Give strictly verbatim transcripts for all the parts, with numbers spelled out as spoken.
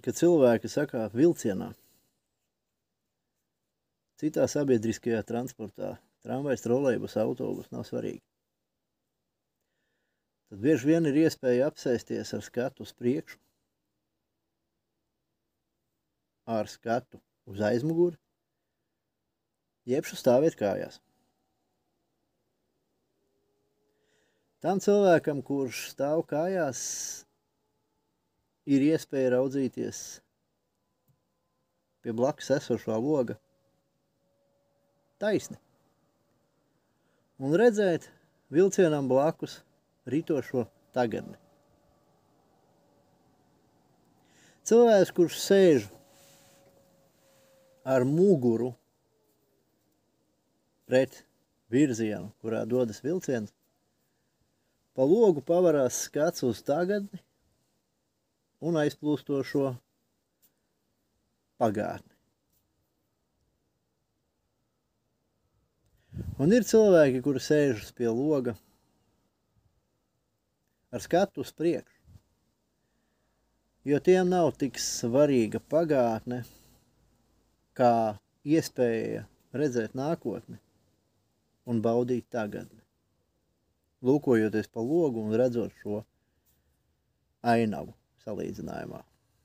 ka cilvēki sakāp vilcienā, citā sabiedriskajā transportā, tramvajs, trolejbus, autobus, nav svarīgi. Tad bieži vien ir iespēja apsēsties ar skatu uz priekšu, ar skatu uz aizmuguri, jebšu stāvēt kājās. Tam cilvēkam, kurš stāv kājās, ir iespēja raudzīties pie blakus esošā loga taisni un redzēt vilcienam blakus ritošo tagadni. Cilvēks, kurš sēž ar muguru pret virzienu, kurā dodas vilciens, pa logu pavarās skats uz tagadni un aizplūstošo pagātni. Un ir cilvēki, kuri sēžas pie loga ar skatu uz priekšu, jo tiem nav tik svarīga pagātne, kā iespēja redzēt nākotni un baudīt tagadni, lūkojoties pa logu un redzot šo ainavu salīdzinājumā.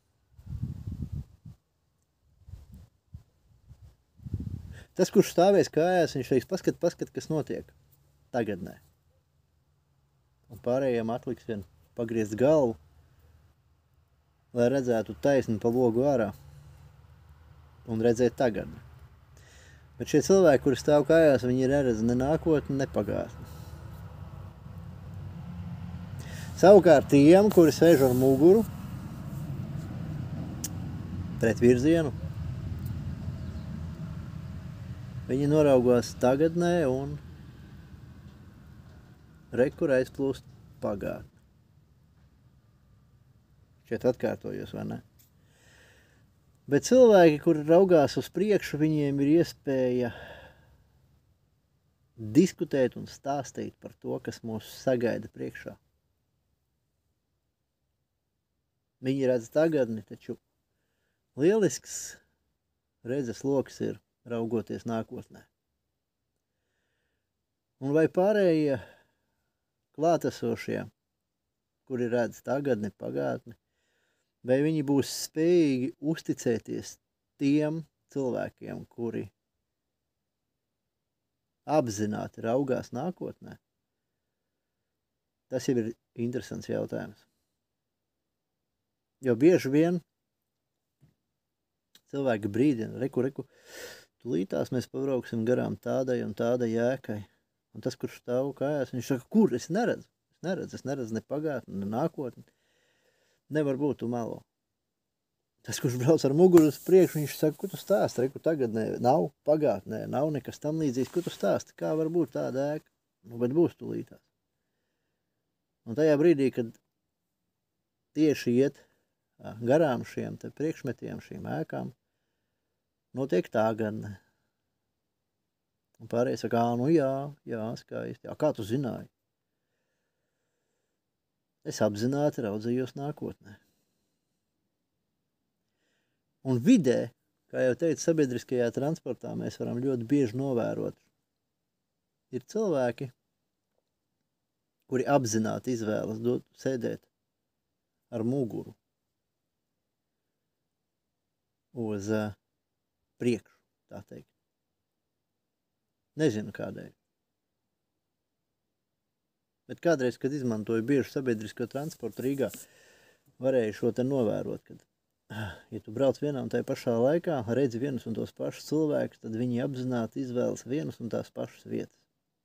Tas, kurš stāvēs kājās, viņš teiks, paskat, paskat, kas notiek tagadnē. Un pārējiem atliks vien pagriezt galvu, lai redzētu taisni pa logu ārā un redzēt tagadni. Bet šie cilvēki, kuri stāv kājās, viņi neredz ne nākotni, ne pagātni. Savukārt tiem, kuri sēž ar muguru pret virzienu, viņi noraugās tagadnē un rekur aizplūst pagātni. Šeit atkārtojos, vai ne? Bet cilvēki, kuri raugās uz priekšu, viņiem ir iespēja diskutēt un stāstīt par to, kas mūs sagaida priekšā. Viņi redz tagadni, taču lielisks redzes loks ir raugoties nākotnē. Un vai pārējie klātesošie, kuri redz tagadni, pagātni, vai viņi būs spējīgi uzticēties tiem cilvēkiem, kuri apzināti raugās nākotnē? Tas jau ir interesants jautājums. Jo bieži vien cilvēki brīdina, reku, reku, tūlītās mēs pabrauksim garām tādai un tādai jēkai. Un tas, kurš stāv kājās, viņš saka, kur? Es neredzu. Es neredzu, es neredzu ne pagātni, ne nākotni. Nevar būt, tu melo. Tas, kurš brauc ar muguru uz priekšu, viņš saka, ko tu stāsti? Reku, tagad ne, nav pagātnē, nav nekas tam līdzīgs. Ko tu stāsti? Kā var būt tāda ēka? Nu, bet būs tūlītās. Un tajā brīdī, kad tieši iet garām šiem te priekšmetiem, šīm ēkām, notiek tagadne. Un pārējie saka, ā, nu jā, jā, skaisti. Jā, kā tu zināji? Es apzināti raudzījos nākotnē. Un vidē, kā jau teicu, sabiedriskajā transportā mēs varam ļoti bieži novērot. Ir cilvēki, kuri apzināti izvēlas dot, sēdēt ar muguru uz uh, priekšu, tā teikt. Nezinu kādēļ. Bet kādreiz, kad izmantoju bieži sabiedrisko transportu Rīgā, varēju šo te novērot, kad, ja tu brauc vienā un tajā pašā laikā, redzi vienus un tos pašus cilvēkus, tad viņi apzināti izvēlas vienus un tās pašas vietas.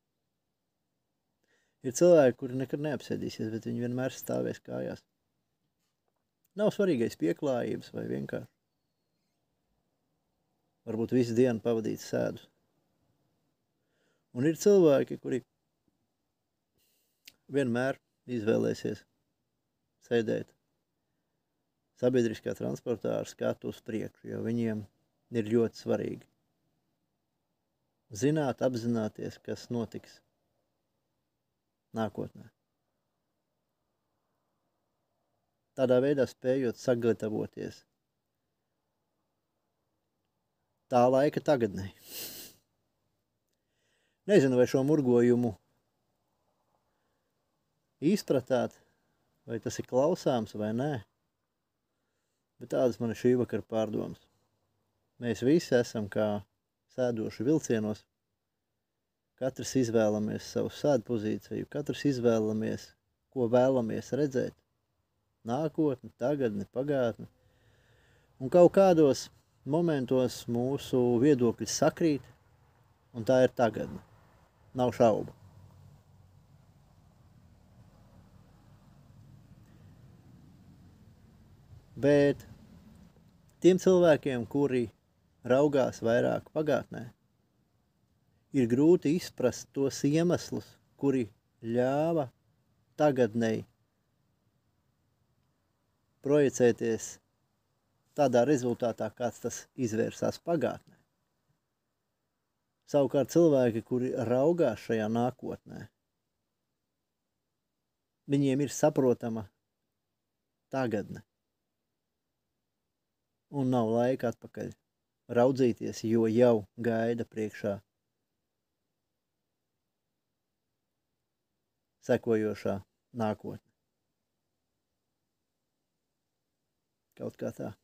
Ir cilvēki, kuri nekad neapsēdīsies, bet viņi vienmēr stāvēs kājās. Nav svarīgais pieklājības vai vienkārši. Varbūt visu dienu pavadīt sēdus. Un ir cilvēki, kuri vienmēr izvēlēsies sēdēt sabiedriskā transportā ar skatu uz priekšu, jo viņiem ir ļoti svarīgi zināt, apzināties, kas notiks nākotnē. Tādā veidā spējot sagatavoties tā laika tagadnē. Nezinu, vai šo murgojumu izpratāt, vai tas ir klausāms vai nē, bet tādas man ir šī vakara pārdomas. Mēs visi esam kā sēdoši vilcienos, katrs izvēlamies savu sēdu pozīciju, katrs izvēlamies, ko vēlamies redzēt, nākotni, tagadni, pagātni, un kaut kādos momentos mūsu viedokļi sakrīt, un tā ir tagadne. Nav šaubu. Bet tiem cilvēkiem, kuri raugās vairāk pagātnē, ir grūti izprast tos iemeslus, kuri ļāva tagadnei projicēties tādā rezultātā, kāds tas izvērsās pagātnē. Savukārt cilvēki, kuri raugās šajā nākotnē, viņiem ir saprotama tagadne. Un nav laika atpakaļ raudzīties, jo jau gaida priekšā sekojošā nākotne. Kaut kā tā.